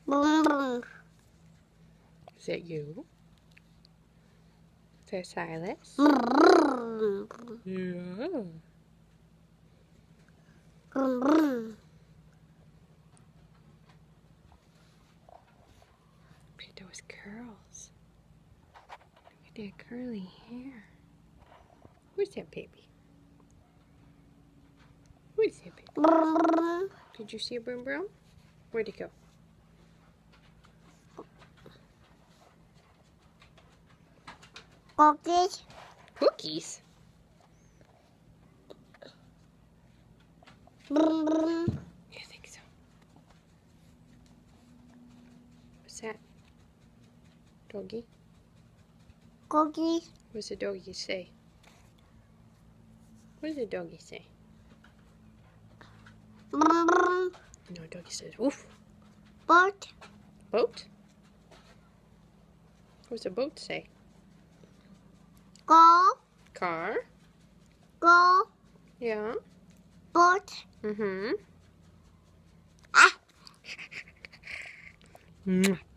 Boom, boom. Is that you? Is that Silas? Boom, Yeah. boom, boom. Look at those curls. Look at that curly hair. Who's that baby? Who is that baby? Boom, boom. Did you see a broom broom? Where'd it go? Cookies. Cookies? Boom, boom. I think so. What's that? Doggy? Cookies. What's the doggy say? What does the doggy say? Boom, boom. No, doggy says woof. Boat. Boat? What's a boat say? Go. Car? Go. Yeah. Boat. Mm-hmm. Ah. Mwah.